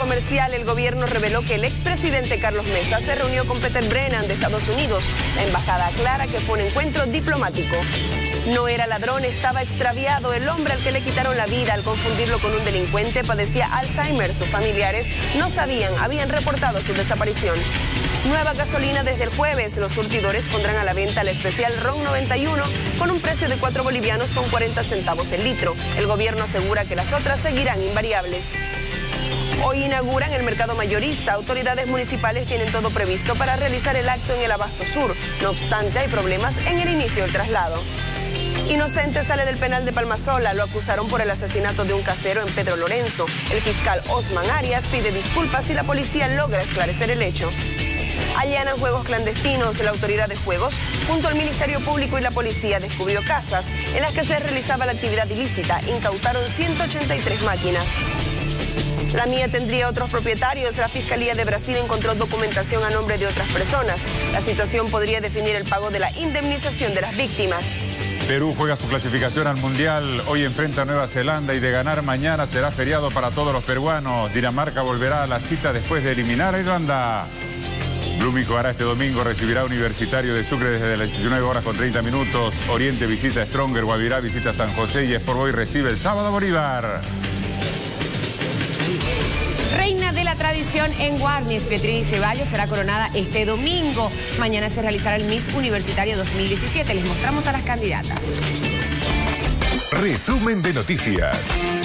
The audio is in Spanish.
comercial, el gobierno reveló que el expresidente Carlos Mesa se reunió con Peter Brennan de Estados Unidos. La embajada aclara que fue un encuentro diplomático. No era ladrón, estaba extraviado. El hombre al que le quitaron la vida al confundirlo con un delincuente padecía Alzheimer. Sus familiares no sabían, habían reportado su desaparición. Nueva gasolina desde el jueves. Los surtidores pondrán a la venta el especial RON 91 con un precio de 4 bolivianos con 40 centavos el litro. El gobierno asegura que las otras seguirán invariables. Hoy inauguran el mercado mayorista. Autoridades municipales tienen todo previsto para realizar el acto en el Abasto Sur. No obstante, hay problemas en el inicio del traslado. Inocente sale del penal de Palmasola. Lo acusaron por el asesinato de un casero en Pedro Lorenzo. El fiscal Osman Arias pide disculpas y la policía logra esclarecer el hecho. Allanan juegos clandestinos. La autoridad de juegos, junto al Ministerio Público y la policía, descubrió casas en las que se realizaba la actividad ilícita. Incautaron 183 máquinas. La mía tendría otros propietarios. La Fiscalía de Brasil encontró documentación a nombre de otras personas. La situación podría definir el pago de la indemnización de las víctimas. Perú juega su clasificación al Mundial. Hoy enfrenta a Nueva Zelanda y de ganar mañana será feriado para todos los peruanos. Dinamarca volverá a la cita después de eliminar a Irlanda. Blúmico hará este domingo, recibirá a Universitario de Sucre desde las 19:30. Oriente visita a Stronger, Guavirá visita a San José y Sport Boys recibe el sábado a Bolívar. Reina de la tradición en Guarnes, Petrini Ceballos será coronada este domingo. Mañana se realizará el Miss Universitario 2017. Les mostramos a las candidatas. Resumen de noticias.